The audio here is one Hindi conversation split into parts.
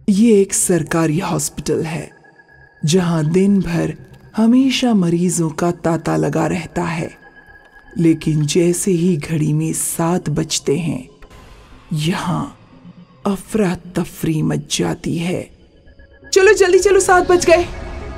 ये एक सरकारी हॉस्पिटल है जहां दिन भर हमेशा मरीजों का तांता लगा रहता है, लेकिन जैसे ही घड़ी में 7 बजते हैं यहाँ अफरा तफरी मच जाती है। चलो जल्दी चलो, 7 बज गए।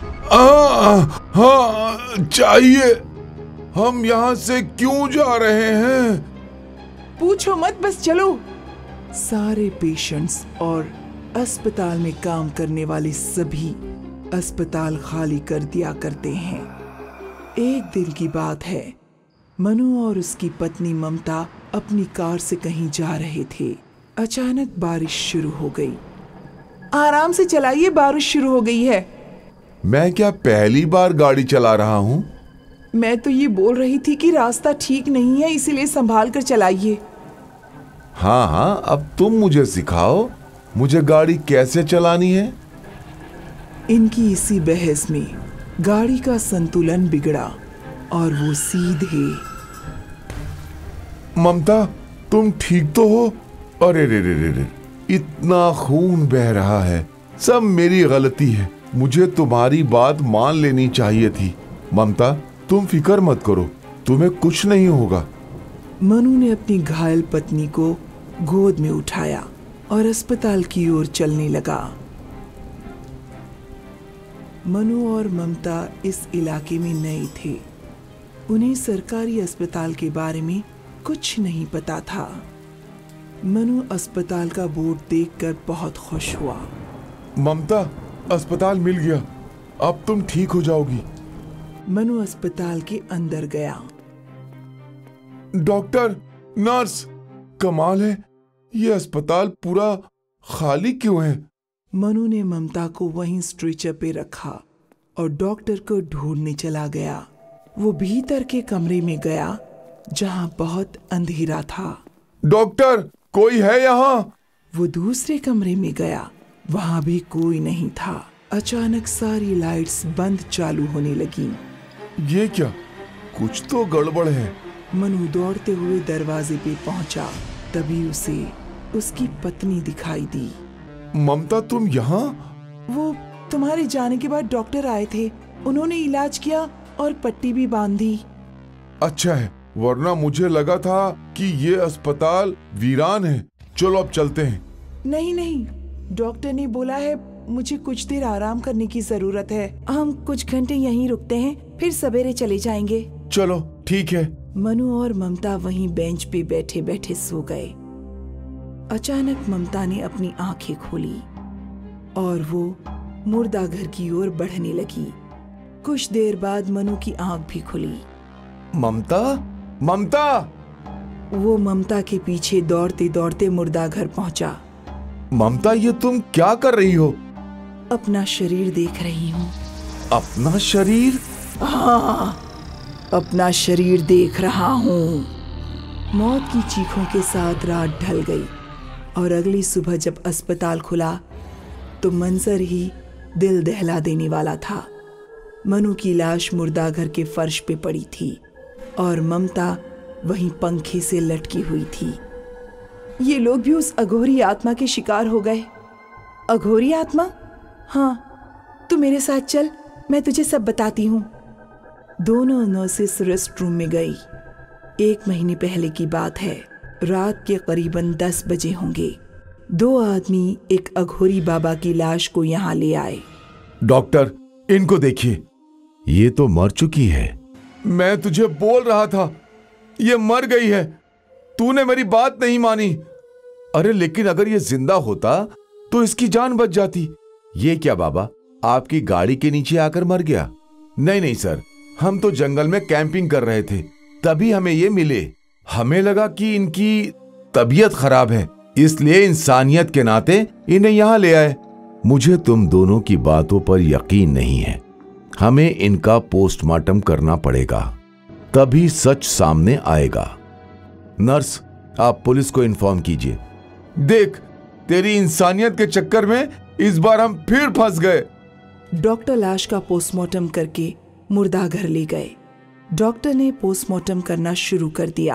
हाँ चाहिए। हम यहाँ से क्यों जा रहे हैं? पूछो मत, बस चलो। सारे पेशेंट्स और अस्पताल में काम करने वाले सभी अस्पताल खाली कर दिया करते हैं। एक दिन की बात है, मनु और उसकी पत्नी ममता अपनी कार से कहीं जा रहे थे। अचानक बारिश शुरू हो गई। आराम से चलाइए, बारिश शुरू हो गई है। मैं क्या पहली बार गाड़ी चला रहा हूँ? मैं तो ये बोल रही थी कि रास्ता ठीक नहीं है, इसीलिए संभाल कर चलाइए। हाँ, अब तुम मुझे सिखाओ, मुझे गाड़ी कैसे चलानी है। इनकी इसी बहस में गाड़ी का संतुलन बिगड़ा और वो सीधे। ममता, तुम ठीक तो हो? अरे रे रे रे रे, इतना खून बह रहा है। सब मेरी गलती है, मुझे तुम्हारी बात मान लेनी चाहिए थी। ममता, तुम फिक्र मत करो, तुम्हें कुछ नहीं होगा। मनु ने अपनी घायल पत्नी को गोद में उठाया और अस्पताल की ओर चलने लगा। मनु और ममता इस इलाके में नए थे। उन्हें सरकारी अस्पताल के बारे में कुछ नहीं पता था। मनु अस्पताल का बोर्ड देखकर बहुत खुश हुआ। ममता, अस्पताल मिल गया, अब तुम ठीक हो जाओगी। मनु अस्पताल के अंदर गया। डॉक्टर, नर्स, कमाल है, ये अस्पताल पूरा खाली क्यों है? मनु ने ममता को वहीं स्ट्रेचर पे रखा और डॉक्टर को ढूंढने चला गया। वो भीतर के कमरे में गया जहां बहुत अंधेरा था। डॉक्टर, कोई है यहाँ? वो दूसरे कमरे में गया, वहां भी कोई नहीं था। अचानक सारी लाइट्स बंद चालू होने लगी। ये क्या? कुछ तो गड़बड़ है। मनु दौड़ते हुए दरवाजे पे पहुंचा। तभी उसे उसकी पत्नी दिखाई दी। ममता, तुम यहाँ? वो तुम्हारे जाने के बाद डॉक्टर आए थे, उन्होंने इलाज किया और पट्टी भी बांधी। अच्छा है, वरना मुझे लगा था कि ये अस्पताल वीरान है। चलो अब चलते हैं। नहीं नहीं, डॉक्टर ने बोला है मुझे कुछ देर आराम करने की जरूरत है। हम कुछ घंटे यहीं रुकते हैं, फिर सवेरे चले जाएंगे। चलो ठीक है। मनु और ममता वहीं बेंच पे बैठे बैठे सो गए। अचानक ममता ने अपनी आंखें खोली और वो मुर्दा घर की ओर बढ़ने लगी। कुछ देर बाद मनु की आंख भी खुली। ममता, ममता! वो ममता के पीछे दौड़ते दौड़ते मुर्दा घर पहुंचा। ममता, ये तुम क्या कर रही हो? अपना शरीर देख रही हूँ। अपना शरीर? हाँ, अपना शरीर देख रहा हूँ। मौत की चीखों के साथ रात ढल गई और अगली सुबह जब अस्पताल खुला तो मंजर ही दिल दहला देने वाला था। मनु की लाश मुर्दा घर के फर्श पे पड़ी थी और ममता वहीं पंखे से लटकी हुई थी। ये लोग भी उस अघोरी आत्मा के शिकार हो गए। अघोरी आत्मा? हाँ, तू मेरे साथ चल, मैं तुझे सब बताती हूँ। दोनों नर्सेस रेस्ट रूम में गई। 1 महीने पहले की बात है। रात के करीबन 10 बजे होंगे। 2 आदमी एक अघोरी बाबा की लाश को यहाँ ले आए। डॉक्टर, इनको देखिए, ये तो मर चुकी है। मैं तुझे बोल रहा था, ये मर गई है। तूने मेरी बात नहीं मानी। अरे लेकिन अगर ये जिंदा होता तो इसकी जान बच जाती। ये क्या बाबा, आपकी गाड़ी के नीचे आकर मर गया? नहीं नहीं सर, हम तो जंगल में कैंपिंग कर रहे थे, तभी हमें ये मिले। हमें लगा कि इनकी तबीयत खराब है, इसलिए इंसानियत के नाते इन्हें यहाँ ले आए। मुझे तुम दोनों की बातों पर यकीन नहीं है। हमें इनका पोस्टमार्टम करना पड़ेगा, तभी सच सामने आएगा। नर्स, आप पुलिस को इन्फॉर्म कीजिए। देख, तेरी इंसानियत के चक्कर में इस बार हम फिर फंस गए। डॉक्टर लाश का पोस्टमार्टम करके मुर्दा घर ले गए। डॉक्टर ने पोस्टमार्टम करना शुरू कर दिया,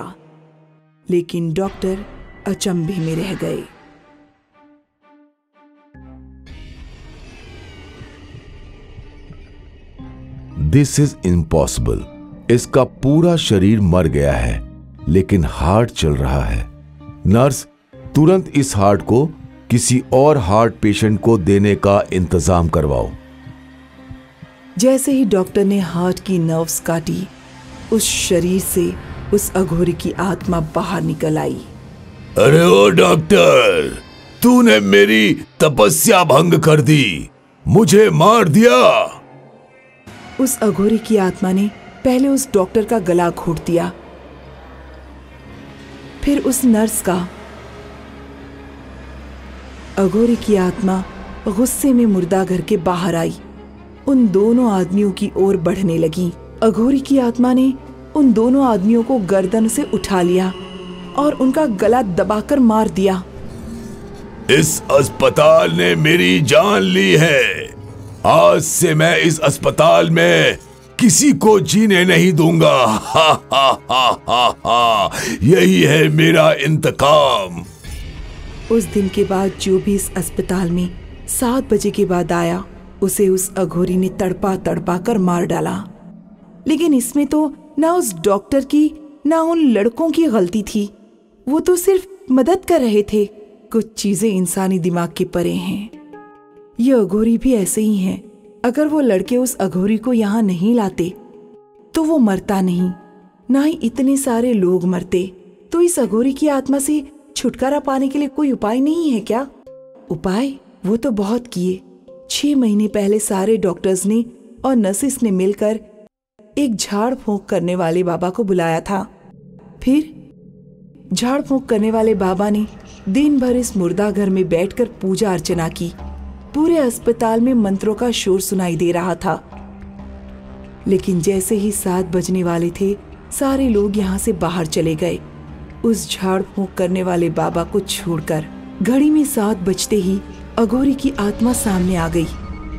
लेकिन डॉक्टर अचंभे में रह गए। This is impossible. इसका पूरा शरीर मर गया है, लेकिन हार्ट चल रहा है। नर्स, तुरंत इस हार्ट को किसी और हार्ट पेशेंट को देने का इंतजाम करवाओ। जैसे ही डॉक्टर ने हार्ट की नर्व्स काटी, उस शरीर से उस अघोरी की आत्मा बाहर निकल आई। अरे ओ डॉक्टर, तूने मेरी तपस्या भंग कर दी, मुझे मार दिया। उस अघोरी की आत्मा ने पहले उस डॉक्टर का गला घोट दिया, फिर उस नर्स का। अघोरी की आत्मा गुस्से में मुर्दा घर के बाहर आई, उन दोनों आदमियों की ओर बढ़ने लगी। अघोरी की आत्मा ने उन दोनों आदमियों को गर्दन से उठा लिया और उनका गला दबाकर मार दिया। इस अस्पताल ने मेरी जान ली है। आज से मैं इस अस्पताल में किसी को जीने नहीं दूंगा। हा हा हा हा हा, यही है मेरा इंतकाम। उस दिन के बाद जो भी इस अस्पताल में 7 बजे के बाद आया, उसे उस अघोरी ने तड़पा तड़पा कर मार डाला। लेकिन इसमें तो ना उस डॉक्टर की ना उन लड़कों की गलती थी, वो तो सिर्फ मदद कर रहे थे। कुछ चीजें इंसानी दिमाग के परे हैं। ये अघोरी भी ऐसे ही हैं। अगर वो लड़के उस अघोरी को यहाँ नहीं लाते तो वो मरता नहीं, ना ही इतने सारे लोग मरते। तो इस अघोरी की आत्मा से छुटकारा पाने के लिए कोई उपाय नहीं है क्या? उपाय वो तो बहुत किए। 6 महीने पहले सारे डॉक्टर्स ने और नर्सिस ने मिलकर एक झाड़ फूंक करने वाले बाबा को बुलाया था। फिर झाड़ फूंक करने वाले बाबा ने दिन भर इस मुर्दा घर में बैठकर पूजा अर्चना की। पूरे अस्पताल में मंत्रों का शोर सुनाई दे रहा था। लेकिन जैसे ही 7 बजने वाले थे, सारे लोग यहाँ से बाहर चले गए, उस झाड़ फूंक करने वाले बाबा को छोड़कर। घड़ी में 7 बजते ही अघोरी की आत्मा सामने आ गई।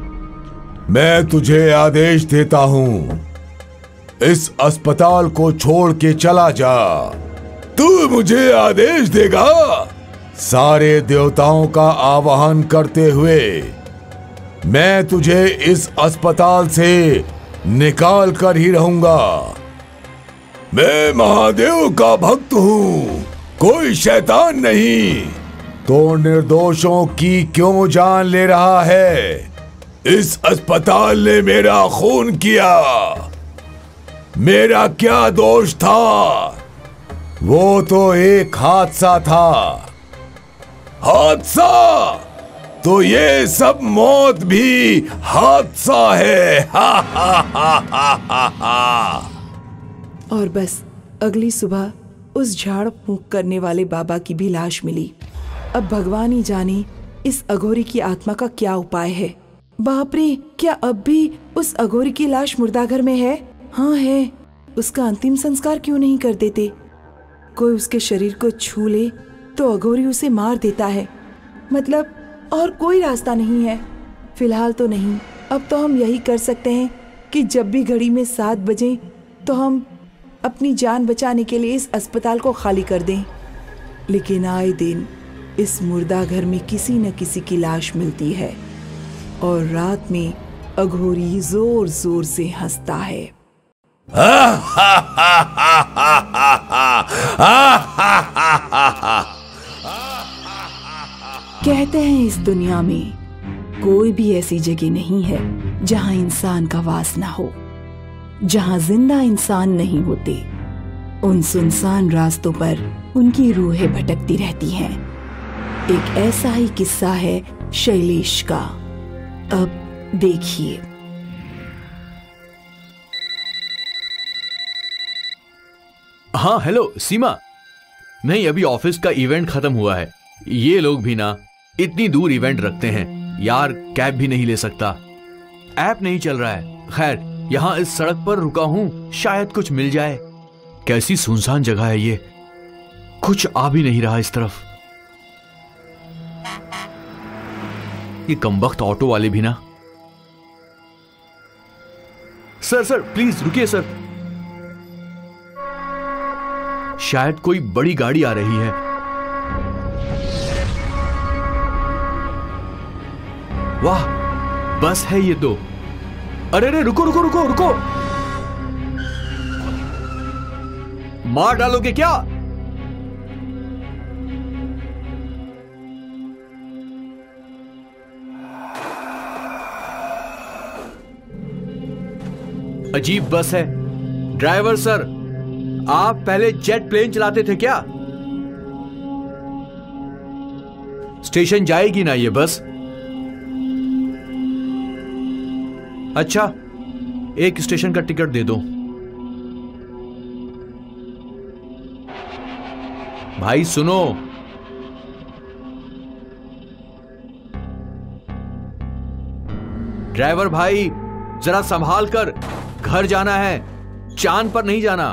मैं तुझे आदेश देता हूँ, इस अस्पताल को छोड़ के चला जा। तू मुझे आदेश देगा? सारे देवताओं का आवाहन करते हुए मैं तुझे इस अस्पताल से निकाल कर ही रहूंगा। मैं महादेव का भक्त हूँ, कोई शैतान नहीं। तो निर्दोषों की क्यों जान ले रहा है? इस अस्पताल ने मेरा खून किया, मेरा क्या दोष था? वो तो एक हादसा था। हादसा? तो ये सब मौत भी हादसा है। हा हा हा हा हा हा। और बस अगली सुबह उस झाड़ फूंक करने वाले बाबा की भी लाश मिली। अब भगवान ही जाने इस अघोरी की आत्मा का क्या उपाय है। बाप रे, क्या अब भी उस अघोरी की लाश मुर्दाघर में है? हाँ है। उसका अंतिम संस्कार क्यों नहीं कर देते? कोई उसके शरीर को छू ले तो अघोरी उसे मार देता है। मतलब और कोई रास्ता नहीं है? फिलहाल तो नहीं। अब तो हम यही कर सकते हैं कि जब भी घड़ी में 7 बजे तो हम अपनी जान बचाने के लिए इस अस्पताल को खाली कर दें। लेकिन आए दिन इस मुर्दा घर में किसी न किसी की लाश मिलती है और रात में अघोरी जोर जोर से हंसता है। कहते हैं इस दुनिया में कोई भी ऐसी जगह नहीं है जहां इंसान का वास ना हो, जहां जिंदा इंसान नहीं होते। उन सुनसान रास्तों पर उनकी रूहें भटकती रहती हैं। एक ऐसा ही किस्सा है शैलेश का। अब देखिए। हाँ हेलो सीमा। नहीं, अभी ऑफिस का इवेंट खत्म हुआ है। ये लोग भी ना इतनी दूर इवेंट रखते हैं यार, कैब भी नहीं ले सकता, ऐप नहीं चल रहा है। खैर, यहाँ इस सड़क पर रुका हूँ, शायद कुछ मिल जाए। कैसी सुनसान जगह है ये, कुछ आ भी नहीं रहा इस तरफ। ये कमबख्त ऑटो वाले भी ना। सर सर प्लीज रुकिए सर, शायद कोई बड़ी गाड़ी आ रही है। वाह, बस है ये तो। अरे रे, रुको रुको रुको रुको, मार डालोगे क्या? अजीब बस है। ड्राइवर सर, आप पहले जेट प्लेन चलाते थे क्या? स्टेशन जाएगी ना ये बस? अच्छा, एक स्टेशन का टिकट दे दो। भाई सुनो, ड्राइवर भाई जरा संभाल कर, घर जाना है, चांद पर नहीं जाना।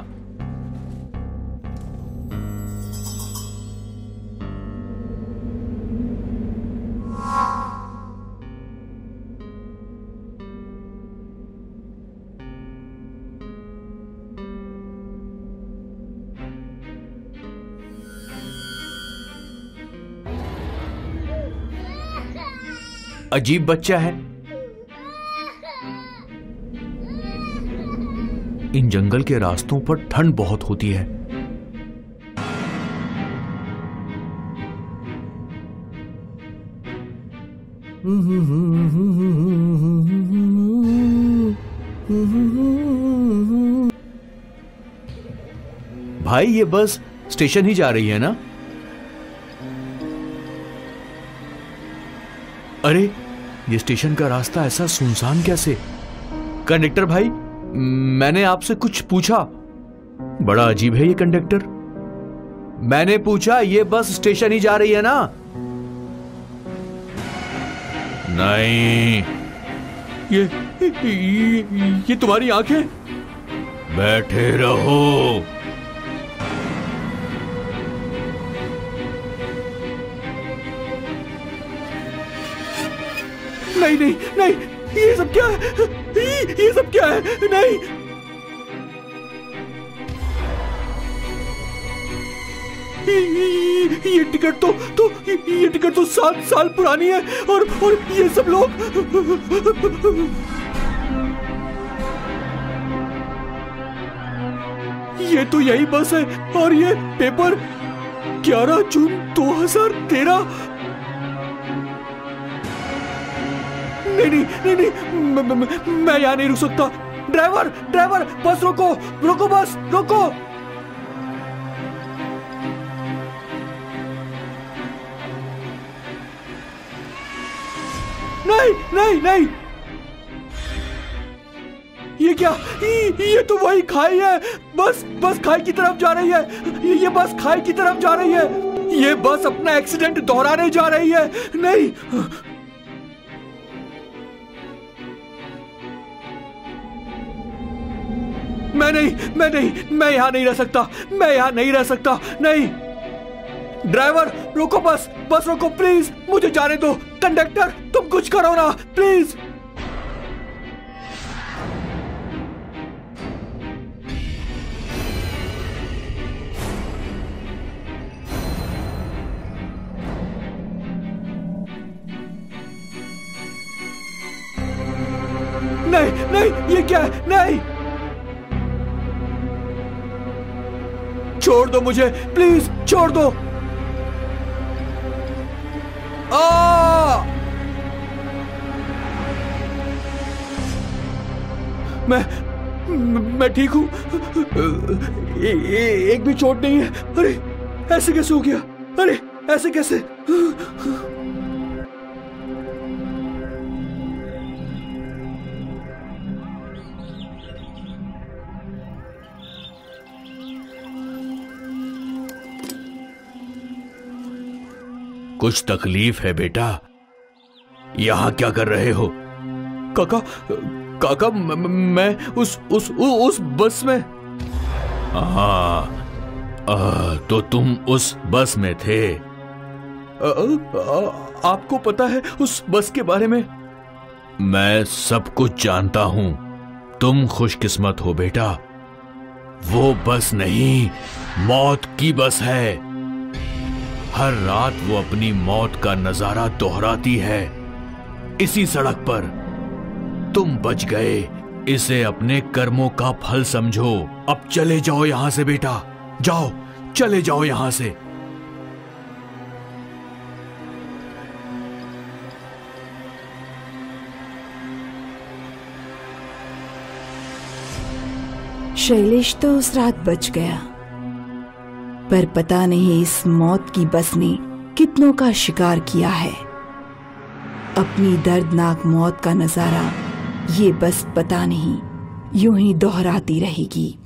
अजीब बच्चा है। इन जंगल के रास्तों पर ठंड बहुत होती है। भाई ये बस स्टेशन ही जा रही है ना? अरे ये स्टेशन का रास्ता ऐसा सुनसान कैसे? कंडक्टर भाई, मैंने आपसे कुछ पूछा। बड़ा अजीब है ये कंडक्टर। मैंने पूछा ये बस स्टेशन ही जा रही है ना? नहीं। ये तुम्हारी आंखें? बैठे रहो। नहीं नहीं नहीं, ये सब क्या है? ये सब क्या है? नहीं, ये टिकट तो 7 साल पुरानी है और ये सब लोग। ये तो यही बस है और ये पेपर 11 जून 2013। नहीं, मैं यहाँ नहीं रुक सकता। ड्राइवर बस रोको, बस रोको। नहीं, ये क्या? ये तो वही खाई है। बस खाई की तरफ जा रही है। ये बस खाई की तरफ जा रही है। ये बस अपना एक्सीडेंट दोहराने जा रही है। नहीं, मैं यहाँ नहीं रह सकता। नहीं, ड्राइवर रोको, बस रोको प्लीज, मुझे जाने दो। कंडक्टर तुम कुछ करो ना प्लीज। नहीं, ये क्या है? नहीं, छोड़ दो मुझे प्लीज, छोड़ दो। मैं ठीक हूं, एक भी चोट नहीं है। अरे ऐसे कैसे हो गया? अरे ऐसे कैसे? कुछ तकलीफ है बेटा? यहां क्या कर रहे हो? काका, मैं उस बस में। तो तुम उस बस में थे? आपको पता है उस बस के बारे में? मैं सब कुछ जानता हूं। तुम खुशकिस्मत हो बेटा। वो बस नहीं, मौत की बस है। हर रात वो अपनी मौत का नजारा दोहराती है इसी सड़क पर। तुम बच गए। इसे अपने कर्मों का फल समझो। अब चले जाओ यहां से बेटा, जाओ, चले जाओ यहां से। शैलेश तो उस रात बच गया, पर पता नहीं इस मौत की बस ने कितनों का शिकार किया है। अपनी दर्दनाक मौत का नजारा ये बस पता नहीं यूं ही दोहराती रहेगी।